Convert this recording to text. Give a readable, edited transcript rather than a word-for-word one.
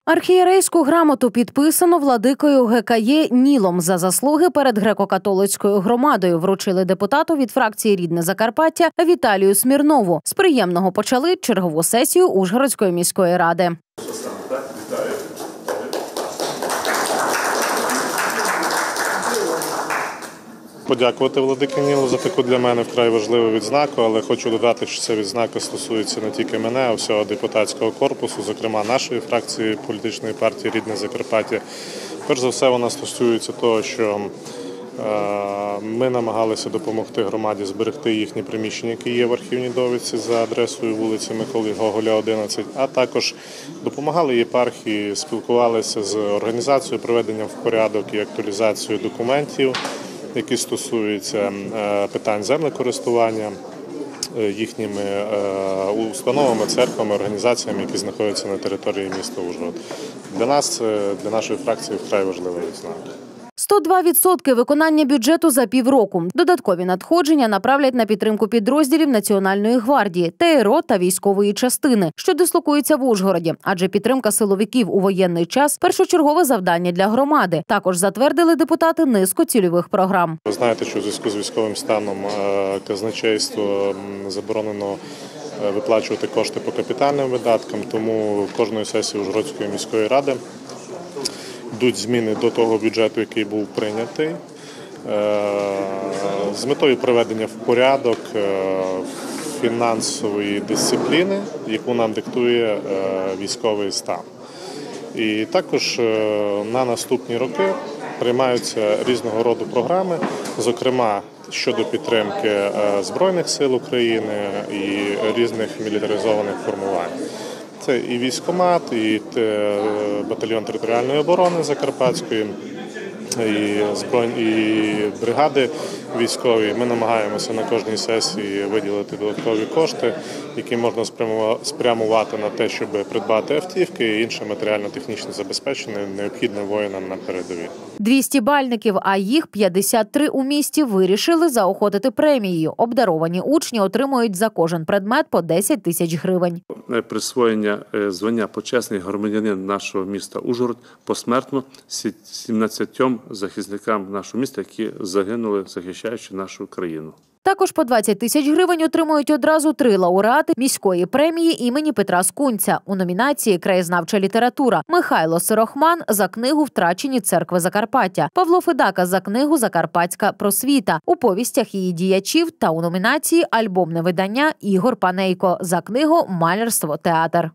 Архієрейську грамоту підписано владикою ГКЄ Нілом за заслуги перед греко-католицькою громадою вручили депутату від фракції «Рідне Закарпаття» Віталію Смірнову. З приємного почали чергову сесію Ужгородської міської ради. Подякувати владиці Нілу за таку для мене вкрай важливу відзнаку, але хочу додати, що ця відзнака стосується не тільки мене, а всього депутатського корпусу, зокрема нашої фракції політичної партії «Рідне Закарпаття». Перш за все, вона стосується того, що ми намагалися допомогти громаді зберегти їхні приміщення, які є в архівній довідці за адресою вулиці Миколи Гоголя, 11, а також допомагали єпархії, спілкувалися з організацією проведення в порядок і актуалізацію документів, які стосуються питань землекористування їхніми установами, церквами, організаціями, які знаходяться на території міста Ужгород. Для нас, для нашої фракції, вкрай важлива відзнака. 102% виконання бюджету за півроку. Додаткові надходження направлять на підтримку підрозділів Національної гвардії, ТРО та військової частини, що дислокуються в Ужгороді. Адже підтримка силовиків у воєнний час – першочергове завдання для громади. Також затвердили депутати низку цільових програм. Ви знаєте, що у зв'язку з військовим станом казначейство заборонено виплачувати кошти по капітальним видаткам, тому кожної сесії Ужгородської міської ради йдуть зміни до того бюджету, який був прийнятий, з метою приведення в порядок фінансової дисципліни, яку нам диктує військовий стан. І також на наступні роки приймаються різного роду програми, зокрема щодо підтримки Збройних сил України і різних мілітаризованих формувань. Це і військкомат, і батальйон територіальної оборони Закарпатської, і бригади військові. Ми намагаємося на кожній сесії виділити додаткові кошти, які можна спрямувати на те, щоб придбати автівки і інше матеріально-технічне забезпечення, необхідне воїнам на передовій. 200 бальників, а їх 53 у місті, вирішили заохотити премією. Обдаровані учні отримують за кожен предмет по 10 тисяч гривень. Присвоєння звання «Почесний громадянин» нашого міста Ужгород посмертно 17 захисникам нашого міста, які загинули, захищаючи нашу країну. Також по 20 тисяч гривень отримують одразу 3 лауреати міської премії імені Петра Скунця у номінації «Краєзнавча література». Михайло Сирохман за книгу «Втрачені церкви Закарпаття», Павло Федака за книгу «Закарпатська просвіта», у повістях її діячів та у номінації «Альбомне видання» Ігор Панейко за книгу «Малярство. Театр».